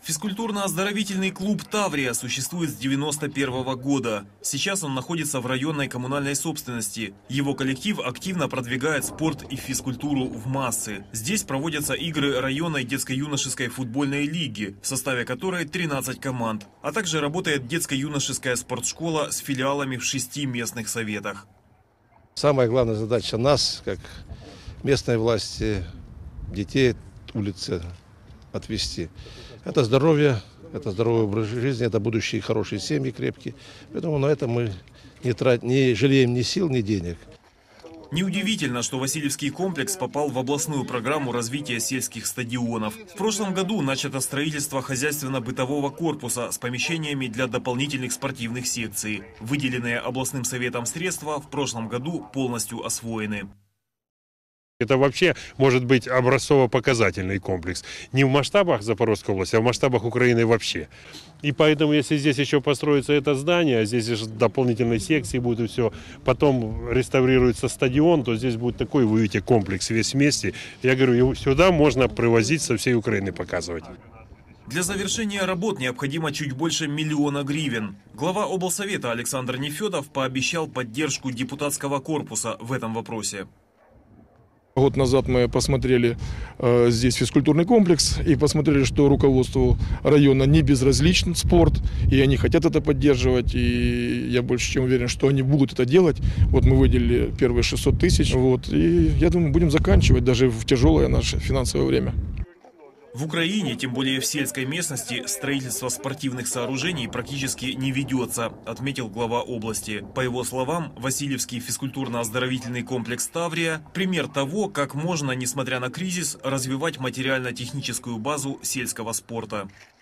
Физкультурно-оздоровительный клуб «Таврия» существует с 1991 года. Сейчас он находится в районной коммунальной собственности. Его коллектив активно продвигает спорт и физкультуру в массы. Здесь проводятся игры районной детско-юношеской футбольной лиги, в составе которой 13 команд. А также работает детско-юношеская спортшкола с филиалами в 6 местных советах. Самая главная задача нас, как местной власти, детей улицы отвести. Это здоровье, это здоровый образ жизни, это будущие хорошие семьи, крепкие. Поэтому на это мы не жалеем ни сил, ни денег. Неудивительно, что Васильевский комплекс попал в областную программу развития сельских стадионов. В прошлом году начато строительство хозяйственно-бытового корпуса с помещениями для дополнительных спортивных секций. Выделенные областным советом средства в прошлом году полностью освоены. Это вообще может быть образцово-показательный комплекс. Не в масштабах Запорожской области, а в масштабах Украины вообще. И поэтому, если здесь еще построится это здание, здесь же дополнительные секции будут и все, потом реставрируется стадион, то здесь будет такой, вы видите, комплекс весь вместе. Я говорю, сюда можно привозить со всей Украины, показывать. Для завершения работ необходимо чуть больше 1 миллиона гривен. Глава облсовета Александр Нефедов пообещал поддержку депутатского корпуса в этом вопросе. Год назад мы посмотрели здесь физкультурный комплекс и посмотрели, что руководству района не безразличен спорт, и они хотят это поддерживать, и я больше чем уверен, что они будут это делать. Вот мы выделили первые 600 тысяч, и я думаю, будем заканчивать даже в тяжелое наше финансовое время. В Украине, тем более в сельской местности, строительство спортивных сооружений практически не ведется, отметил глава области. По его словам, Васильевский физкультурно-оздоровительный комплекс «Таврия» – пример того, как можно, несмотря на кризис, развивать материально-техническую базу сельского спорта.